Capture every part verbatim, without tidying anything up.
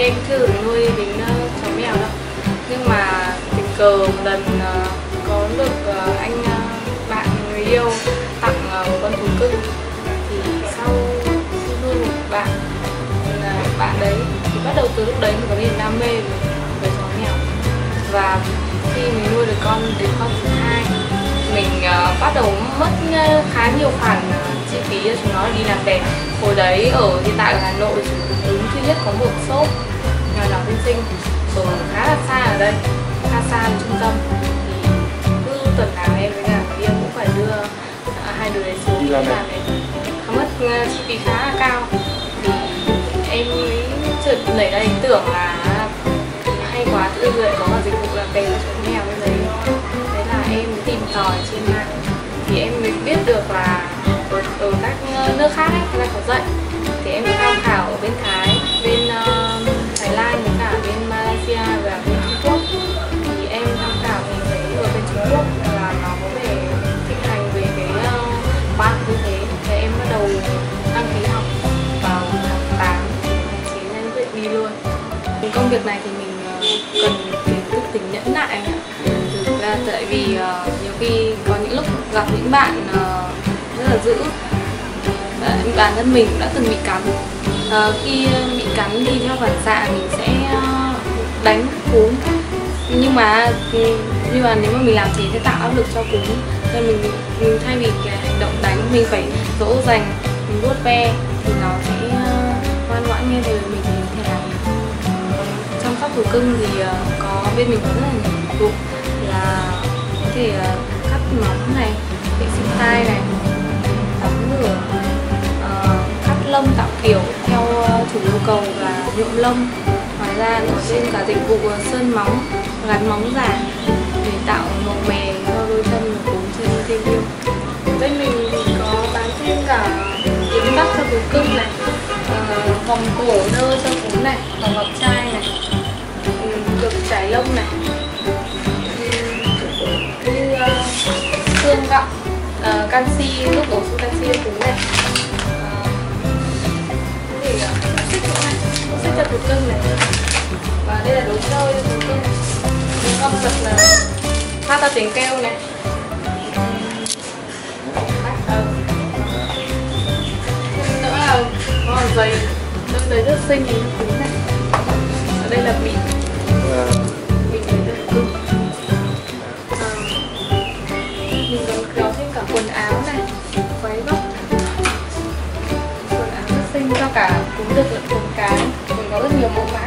em chưa được nuôi đến uh, chó mèo đâu. Nhưng mà tình cờ một lần uh, có được uh, anh uh, bạn người yêu tặng uh, một con thú cưng. Thì sau khi nuôi một bạn uh, bạn đấy thì bắt đầu từ lúc đấy mình có niềm đam mê với chó mèo. Và khi mình nuôi được con đến con thứ hai, mình uh, bắt đầu mất uh, khá nhiều khoản uh, chi phí cho chúng nó đi làm đẹp. Hồi đấy ở hiện tại ở Hà Nội chỉ đúng duy nhất có một shop nhỏ nhỏ xinh xinh ở khá là xa ở đây, khá xa trung tâm. Thì cứ tuần nào em với cả người yêu cũng phải đưa uh, hai đứa đấy xuống đi làm đẹp. Nó mất uh, chi phí khá là cao. Thì em mới chợt nảy ra ý tưởng là hay quá, tự dưng lại có một dịch vụ làm đẹp cho chó mèo bên đấy. Thế là em tìm tòi trên mạng thì em mới biết được là ở, ở các nước khác ấy, người ta có dạy. Thì em tham khảo ở bên Thái, bên uh, Thái Lan, với cả bên Malaysia và bên Trung Quốc. Thì em tham khảo thì thấy ở bên Trung Quốc là nó có vẻ thịnh hành về cái uh, khóa như thế. Thì em bắt đầu đăng ký học vào tháng tám, tháng chín em quyết định đi luôn. Công việc này thì mình uh, cần cái thức tính nhẫn nại ạ. Thực ra tại vì uh, nhiều khi có những lúc gặp những bạn uh, rất là dữ. Uh, bản thân mình cũng đã từng bị cắn. Uh, khi bị cắn thì theo phản xạ mình sẽ uh, đánh cún. Nhưng mà nhưng mà nếu mà mình làm thế sẽ tạo áp lực cho cún. Nên mình, mình thay vì cái hành động đánh mình phải dỗ dành, mình vuốt ve thì nó sẽ uh, ngoan ngoãn nghe lời mình thì có thể làm. Chăm sóc thú cưng thì uh, có bên mình có rất là nhiều dịch vụ, là có thể uh, cắt móng này, vệ sinh tai này, tắm rửa, uh, cắt lông tạo kiểu theo uh, chủ yêu cầu và nhuộm lông. Ngoài ra có thêm cả dịch vụ uh, sơn móng, gắn móng giả để tạo màu mè cho đôi chân và cún trên thêm yêu. Bên mình thì có bán thêm cả yếm tóc cho thú cưng này, uh, vòng cổ nơ cho cún này, vòng ngọc trai này, được trải lông này, như uh, xương gọng, uh, canxi, nước bổ sung canxi cho cún này, uh, để uh, xích chỗ này, xích cho thú cưng này, và đây là đồ chơi cho thú cưng, những con vật là phát ra tiếng kêu này. Nữa là có giày, đôi giày rất xinh như cún này. Ở đây là mịn. Mình thấy rất cưng. À, mình còn kéo thêm cả quần áo này, váy vóc, quần áo rất xinh cho cả cún đực lẫn cún cái. Mình có rất nhiều mẫu mã.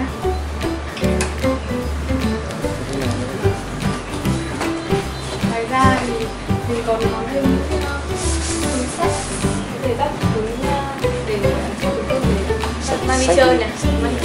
Ngoài ra thì mình còn có thêm những túi sách để dắt cún, để cho cún cưng để mang đi chơi này, mang